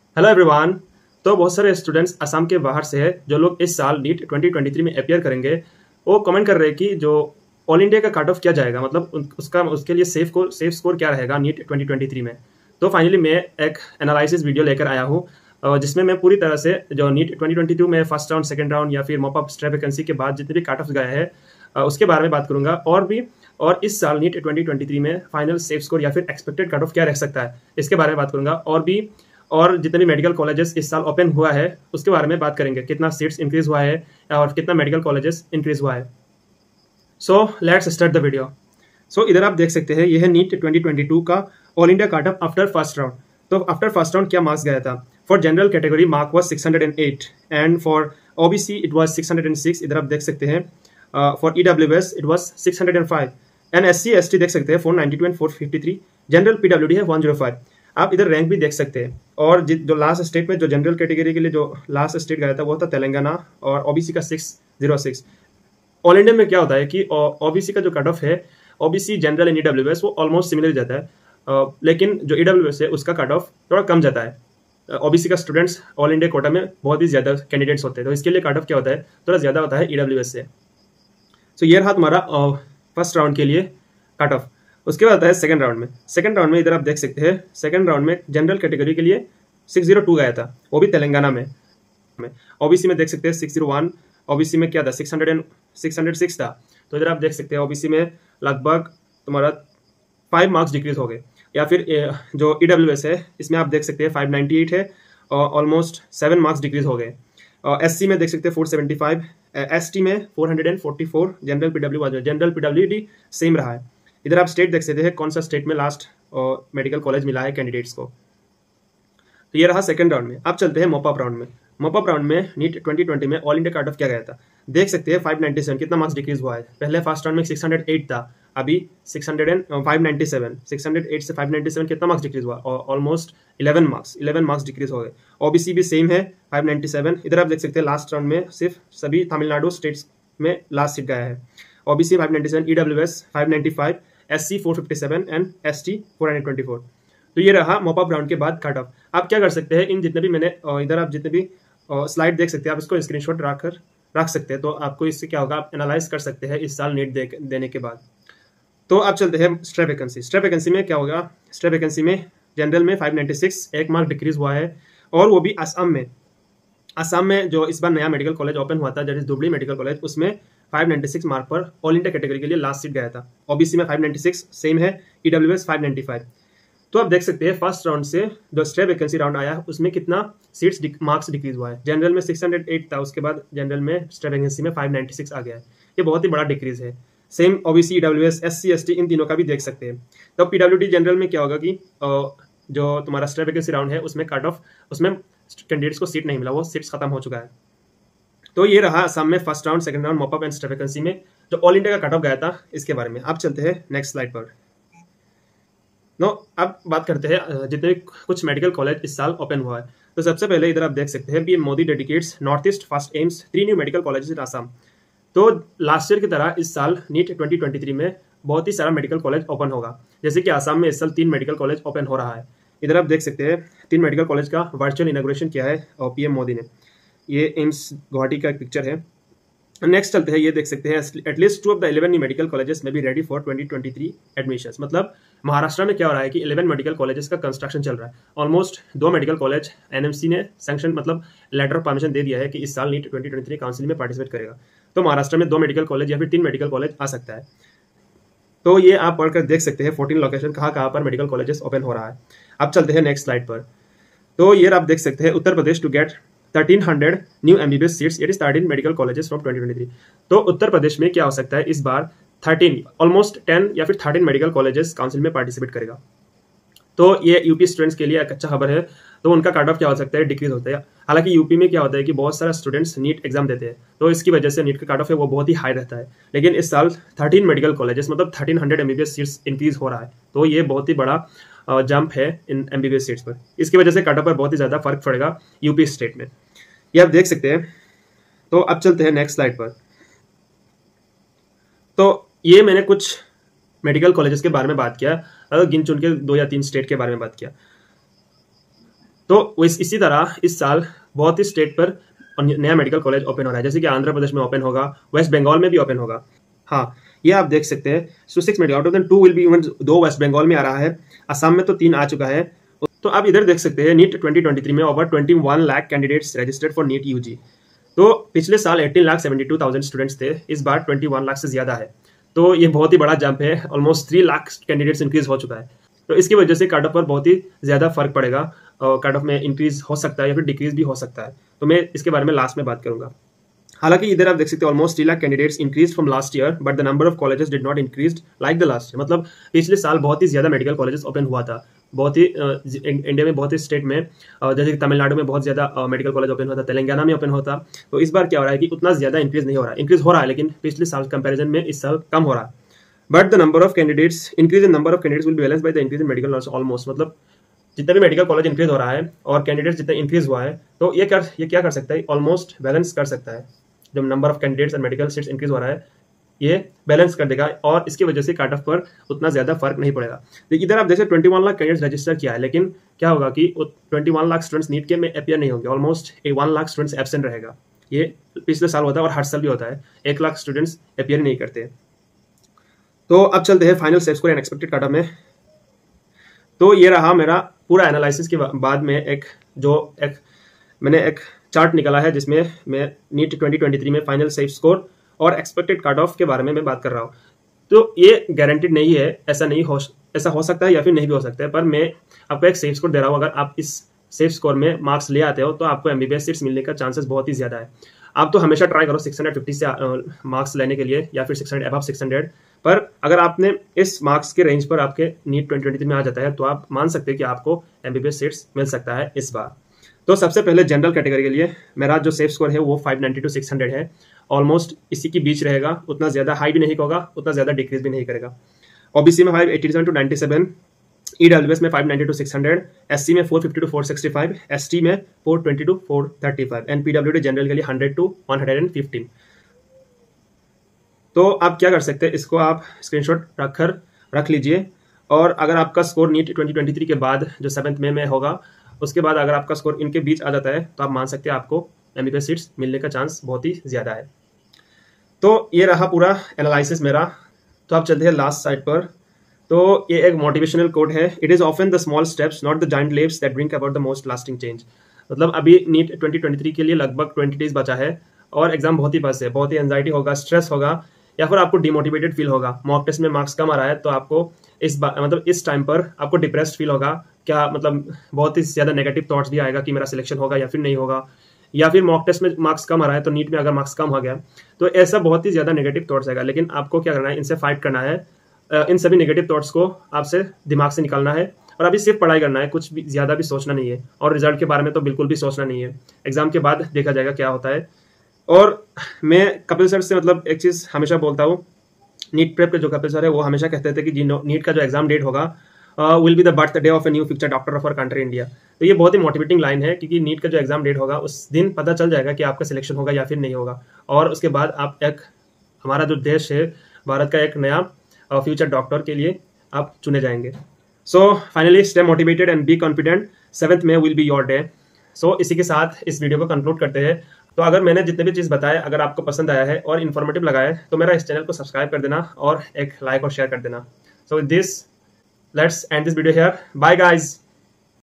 Hello everyone. तो बहुत सारे स्टूडेंट्स असम के बाहर से है जो लोग इस साल नीट 2023 में अपियर करेंगे। वो कमेंट कर रहे हैं कि जो ऑल इंडिया का कट ऑफ क्या जाएगा, मतलब उसका उसके लिए सेफ स्कोर क्या रहेगा नीट 2023 में। तो फाइनली मैं एक एनालिसिस वीडियो लेकर आया हूँ जिसमें मैं पूरी तरह से जो नीट 2022 में फर्स्ट राउंड, सेकंड राउंड या फिर मॉप अप स्ट्रे वैकेंसी के बाद जितने भी कट ऑफ गए हैं उसके बारे में बात करूंगा। और इस साल नीट 2023 में फाइनल सेफ स्कोर या फिर एक्सपेक्टेड कट ऑफ क्या रह सकता है इसके बारे में बात करूंगा। और जितने भी मेडिकल कॉलेजेस इस साल ओपन हुआ है उसके बारे में बात करेंगे, कितना सीट्स इंक्रीज हुआ है और कितना मेडिकल कॉलेजेस इंक्रीज हुआ है। So let's start the video. So इधर आप देख सकते हैं यह है नीट 2022 का all India cut off after first round. तो आफ्टर फर्स्ट राउंड क्या मार्क्स गया था? For general category mark was 608 and for OBC it was 606। इधर आप देख सकते हैं for EWS it was 605 and SC ST देख सकते हैं 492 एंड 453। जनरल पीडब्ल्यूडी है 105। आप इधर रैंक भी देख सकते हैं। और जो लास्ट स्टेट में जो जनरल कैटेगरी के लिए जो लास्ट स्टेट गया था वो था तेलंगाना और ओबीसी का 606। ऑल इंडिया में क्या होता है कि ओबीसी का जो कट ऑफ है, ओबीसी जनरल एंड ईडब्ल्यूएस वो ऑलमोस्ट सिमिलर जाता है, लेकिन जो ईडब्ल्यूएस है उसका कट ऑफ थोड़ा कम जाता है। ओबीसी का स्टूडेंट्स ऑल इंडिया कोटा में बहुत ही ज्यादा कैंडिडेट्स होते हैं, तो इसके लिए कट ऑफ क्या होता है, थोड़ा ज्यादा होता है ईडब्ल्यूएस से। तो ये रहा तुम्हारा फर्स्ट राउंड के लिए कट ऑफ। उसके बाद आता है सेकंड राउंड में। सेकंड राउंड में इधर आप देख सकते हैं सेकंड राउंड में जनरल कैटेगरी के लिए 602 गया था, वो भी तेलंगाना में। ओबीसी में देख सकते हैं 601। ओबीसी में क्या था 606 था। तो इधर आप देख सकते हैं ओबीसी में लगभग तुम्हारा 5 मार्क्स डिक्रीज हो गए। या फिर जो ईडब्ल्यूएस है इसमें आप देख सकते हैं 598 है, ऑलमोस्ट 7 मार्क्स डिक्रीज हो गए। एससी में देख सकते हैं 475, एसटी में 444, जनरल पीडब्ल्यूडी सेम रहा है। इधर आप स्टेट देख सकते हैं कौन सा स्टेट में लास्ट मेडिकल कॉलेज मिला है कैंडिडेट्स को। तो ये रहा सेकंड राउंड में। अब चलते हैं मॉप अप राउंड में। मॉप अप राउंड में नीट 2020 में ऑल इंडिया कट ऑफ क्या गया था, देख सकते हैं 597। कितना मार्क्स डिक्रीज हुआ है? पहले फर्स्ट राउंड में 608 था, अभी 597। 608 से 597 कितना मार्क्स डिक्रीज हुआ? ऑलमोस्ट 11 मार्क्स डिक्रीज हो गए। ओबीसी भी सेम है 597। इधर आप देख सकते हैं लास्ट राउंड में सिर्फ सभी तमिलनाडु स्टेट्स में लास्ट सीट गया है। OBC 597, EWS 595, SC 457 and ST 424। तो ये रहा मॉप अप राउंड के बाद कट ऑफ। आप क्या कर सकते हैं, इन जितने भी मैंने इधर आप जितने भी स्लाइड देख सकते हैं आप इसको स्क्रीनशॉट रख सकते हैं। तो आपको इससे क्या होगा, आप एनालाइज कर सकते हैं इस साल नीट देने के बाद। तो अब चलते हैं स्ट्रे वैकेंसी। स्ट्रे वैकेंसी में क्या होगा? स्ट्रे वैकेंसी में जनरल में 596, 1 मार्क डिक्रीज हुआ है, और वो भी असम में जो इस बार नया मेडिकल कॉलेज ओपन हुआ था that is Dhubri medical college, उसमें 596 मार्क पर ऑल इंडिया कैटेगरी के लिए लास्ट सीट गया था। ओबीसी में 596 सेम है, ईडब्ल्यूएस 595। तो आप देख सकते हैं फर्स्ट राउंड से जो स्ट्रे वैकेंसी राउंड आया उसमें कितना सीट्स मार्क्स डिक्रीज हुआ है। जनरल में 608 था, उसके बाद जनरल में स्ट्रे वैकेंसी में 596 आ गया है। ये बहुत ही बड़ा डिक्रीज है। Same OBC, EWS, SC ST इन तीनों का भी देख सकते हैं। तो पीडब्ल्यूडी जनरल में क्या होगा कि जो तुम्हारा स्ट्रे वैकेंसी राउंड है उसमें कट ऑफ, उसमें कैंडिडेट्स को सीट नहीं मिला, वो सीट्स खत्म हो चुका है। तो ये रहा असम में first round, second round, mop up and stray vacancy में जो ऑल इंडिया का कट ऑफ गया था इसके बारे में। अब चलते हैं नेक्स्ट स्लाइड पर। अब बात करते हैं जितने कुछ मेडिकल कॉलेज इस साल ओपन हुआ है। तो सबसे पहले इधर आप देख सकते हैं PM Modi dedicates North East first AIIMS 3 new medical colleges in Assam. तो लास्ट ईयर की तरह इस साल नीट 2023 में बहुत ही सारा मेडिकल कॉलेज ओपन होगा। जैसे कि असम में इस साल 3 मेडिकल कॉलेज ओपन हो रहा है। इधर आप देख सकते हैं 3 मेडिकल कॉलेज का वर्चुअल इनॉग्रेशन किया है और पीएम मोदी ने। ये एम्स गुवाहाटी का एक पिक्चर है। नेक्स्ट चलते हैं, ये देख सकते हैं at least 2 of the 11 new medical colleges में बी रेडी फॉर 2023 एडमिशंस। मतलब महाराष्ट्र में क्या हो रहा है कि 11 मेडिकल कॉलेजेस का कंस्ट्रक्शन चल रहा है। ऑलमोस्ट 2 मेडिकल कॉलेज एनएमसी ने सैंक्शन, मतलब लेटर ऑफ परमिशन दे दिया है कि इस साल नीट 2023 काउंसिल में पार्टिसिपेट करेगा। तो महाराष्ट्र में 2 मेडिकल कॉलेज या फिर 3 मेडिकल कॉलेज आ सकता है। तो ये आप पढ़कर देख सकते हैं 14 लोकेशन कहाँ पर मेडिकल कॉलेजेस ओपन हो रहा है। अब चलते हैं नेक्स्ट स्लाइड पर। तो ये आप देख सकते हैं Uttar Pradesh to get 1300 new MBBS seats, it is 13 medical colleges from 2023। तो उत्तर प्रदेश में क्या हो सकता है इस बार 13, ऑलमोस्ट 10 या फिर 13 मेडिकल कॉलेजेस काउंसिल में पार्टिसिपेट करेगा। तो ये यूपी स्टूडेंट्स के लिए एक अच्छा खबर है। तो उनका कट ऑफ क्या हो सकता है, डिक्रीज होता है। हालांकि यूपी में क्या होता है कि बहुत सारा स्टूडेंट्स नीट एग्जाम देते हैं, तो इसकी वजह से नीट का कट ऑफ है वो बहुत ही हाई रहता है। लेकिन इस साल 13 मेडिकल कॉलेजेस मतलब 1300 एमबीबीएस सीट्स इंक्रीज हो रहा है। तो ये बहुत ही बड़ा जंप है इन एमबीबीएस सीट्स पर। इसकी वजह से कट ऑफ पर बहुत ही ज्यादा फर्क पड़ेगा यूपी स्टेट में, ये आप देख सकते हैं। तो अब चलते हैं नेक्स्ट स्लाइड पर। तो ये मैंने कुछ मेडिकल कॉलेजेस के बारे में बात किया, गिन चुन के 2 या 3 स्टेट के बारे में बात किया। तो इसी तरह इस साल बहुत ही स्टेट पर नया मेडिकल कॉलेज ओपन हो रहा है, जैसे कि आंध्र प्रदेश में ओपन होगा, वेस्ट बंगाल में भी ओपन होगा। हाँ, ये आप देख सकते हैं। So 6 medical out of the 2 will be, even 2 West Bengal में आ रहा है, असम में तो 3 आ चुका है। तो आप इधर देख सकते हैं नीट 2023 में over 21 lakh candidates registered for NEET UG. तो पिछले साल 18,72,000 स्टूडेंट्स थे, इस बार 21 लाख से ज्यादा है। तो ये बहुत ही बड़ा जंप है, ऑलमोस्ट 3 लाख कैंडिडेट्स इंक्रीज हो चुका है। तो इसकी वजह से कट ऑफ पर बहुत ही ज्यादा फर्क पड़ेगा, कट ऑफ में इंक्रीज हो सकता है या फिर डिक्रीज भी हो सकता है। तो मैं इसके बारे में लास्ट में बात करूंगा। हालांकि इधर आप देख सकते हैं almost 3 lakh candidates increase from last year, but the number of colleges did not increase like the last year. मतलब पिछले साल बहुत ही ज्यादा मेडिकल कॉलेजेस ओपन हुआ था, बहुत ही इंडिया में बहुत ही स्टेट में, जैसे कि तमिलनाडु में बहुत ज्यादा मेडिकल कॉलेज ओपन होता, तेलंगाना में ओपन होता। तो इस बार क्या हो रहा है कि उतना ज्यादा इंक्रीज नहीं हो रहा है, इंक्रीज हो रहा है लेकिन पिछले साल कंपेरिजन में इस साल कम हो रहा है। But the number of candidates increase in number of candidates will be balanced by the increase in medical knowledge almost. मतलब जितना भी मेडिकल कॉलेज इंक्रीज हो रहा है और कैंडिडेट्स जितना इंक्रीज हुआ है, तो ये क्या कर सकता है, ऑलमोस्ट बैलेंस कर सकता है। जब नंबर ऑफ कैंडिडेट्स और मेडिकल सीट्स इंक्रीज हो रहा है, ये बैलेंस कर देगा और इसकी वजह से कट ऑफ पर उतना ज्यादा फर्क नहीं पड़ेगा। देखिए इधर आप देखिए 21 लाख कैंडिडेट्स रजिस्टर किया है, लेकिन क्या होगा कि 21 लाख स्टूडेंट्स नीट के में अपियर नहीं होंगे, ऑलमोस्ट 1 लाख स्टूडेंट्स एब्सेंट रहेगा। ये पिछले साल होता है और हर साल भी होता है, 1 लाख स्टूडेंट्स अपियर नहीं करते। तो अब चलते हैं final set score and expected cut off में। तो ये रहा मेरा पूरा एनालिसिस के बाद में मैंने एक चार्ट निकाला है जिसमें मैं नीट 2023 में फाइनल सेफ स्कोर और एक्सपेक्टेड कट ऑफ के बारे में मैं बात कर रहा हूँ। तो ये गारंटेड नहीं है, ऐसा हो सकता है या फिर नहीं भी हो सकता है, पर मैं आपको एक सेफ स्कोर दे रहा हूँ। अगर आप इस सेफ स्कोर में मार्क्स ले आते हो तो आपको एमबीबीएस सीट्स मिलने का चांसेस बहुत ही ज्यादा है। आप तो हमेशा ट्राई करो 650 से मार्क्स लेने के लिए या फिर 600 अबव 600, पर अगर आपने इस मार्क्स के रेंज पर आपके नीट 2023 में आ जाता है तो आप मान सकते हैं कि आपको एमबीबीएस सीट्स मिल सकता है इस बार। तो सबसे पहले जनरल कैटेगरी के लिए मेरा जो सेफ स्कोर है वो 590 to 600 है, ऑलमोस्ट इसी के बीच रहेगा, उतना ज्यादा हाई भी नहीं होगा, उतना ज्यादा डिक्रीज भी नहीं करेगा। ओबीसी में 587 to 97, ईडब्ल्यूएस में 590 to 600, एससी में 450 to 465, एसटी में 420 to 435 एंड पीडब्ल्यूडी जनरल के लिए 100 to 115। तो आप क्या कर सकते हैं, इसको आप स्क्रीनशॉट रख लीजिए, और अगर आपका स्कोर नीट 2023 के बाद जो 7 मई में होगा उसके बाद अगर आपका स्कोर इनके बीच आ जाता है तो आप मान सकते हैं आपको एमबीबीएस सीट्स मिलने का चांस बहुत ही ज्यादा है। तो ये रहा पूरा एनालिसिस मेरा। तो आप चलते हैं लास्ट साइड पर। तो ये एक मोटिवेशनल कोट है, it is often the small steps not the giant leaps that bring about the most lasting change. मतलब अभी नीट 2023 के लिए लगभग 20 डेज बचा है और एग्जाम बहुत ही पास है, बहुत ही एंजाइटी होगा, स्ट्रेस होगा या फिर आपको डिमोटिवेटेड फील होगा। मॉक टेस्ट में मार्क्स कम आ रहा है तो आपको इस टाइम पर आपको डिप्रेस्ड फील होगा, क्या मतलब बहुत ही ज्यादा नेगेटिव थॉट्स भी आएगा कि मेरा सिलेक्शन होगा या फिर नहीं होगा, या फिर मॉक टेस्ट में मार्क्स कम आ रहा है तो नीट में अगर मार्क्स कम हो गया तो ऐसा बहुत ही ज्यादा नेगेटिव थॉट्स आएगा। लेकिन आपको क्या करना है, इनसे फाइट करना है, इन सभी नेगेटिव थॉट्स को आपसे दिमाग से निकालना है और अभी सिर्फ पढ़ाई करना है, कुछ भी ज्यादा भी सोचना नहीं है और रिजल्ट के बारे में तो बिल्कुल भी सोचना नहीं है। एग्जाम के बाद देखा जाएगा क्या होता है। और मैं कपिल सर से मतलब एक चीज हमेशा बोलता हूँ, नीट प्रेप के जो कपिल सर है वो हमेशा कहते थे कि नीट का जो एग्जाम डेट होगा will be the birthday of a new future doctor of our country India. तो ये बहुत ही मोटिवेटिंग लाइन है क्योंकि नीट का जो एग्जाम डेट होगा उस दिन पता चल जाएगा कि आपका सिलेक्शन होगा या फिर नहीं होगा, और उसके बाद आप हमारा जो देश है भारत का एक नया फ्यूचर डॉक्टर के लिए आप चुने जाएंगे। So finally stay motivated and be confident, 7th में will be your day. So इसी के साथ इस वीडियो को कंक्लूड करते हैं। तो अगर मैंने जितने भी चीज़ बताया अगर आपको पसंद आया है और इन्फॉर्मेटिव लगा है तो मेरा इस चैनल को सब्सक्राइब कर देना और एक लाइक और शेयर कर देना। So with this let's end this video here, bye guys.